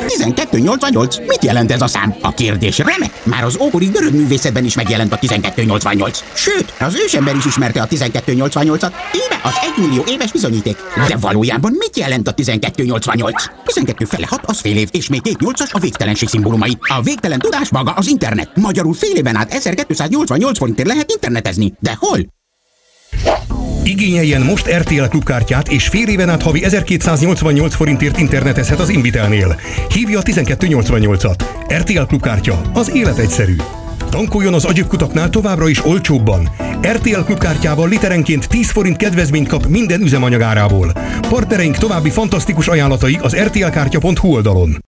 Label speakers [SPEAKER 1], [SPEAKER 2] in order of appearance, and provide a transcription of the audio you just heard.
[SPEAKER 1] 1288. Mit jelent ez a szám? A kérdés remek. Már az ókori görög művészetben is megjelent a 1288. Sőt, az ősember is ismerte a 1288-at. Íme az 1 millió éves bizonyíték. De valójában mit jelent a 1288? 12 fele 6 az fél év, és még 2 8-as a végtelenség szimbólumai. A végtelen tudás maga az internet. Magyarul fél éven át 1288 forintért lehet internetezni. De hol?
[SPEAKER 2] Igényeljen most RTL klubkártyát, és fél éven át havi 1288 forintért internetezhet az Invitelnél. Hívja a 1288-at. RTL klubkártya, az élet egyszerű. Tankoljon az agyökkutaknál továbbra is olcsóbban. RTL klubkártyával literenként 10 forint kedvezményt kap minden üzemanyagárából. Partnereink további fantasztikus ajánlataik az rtlkártya.hu oldalon.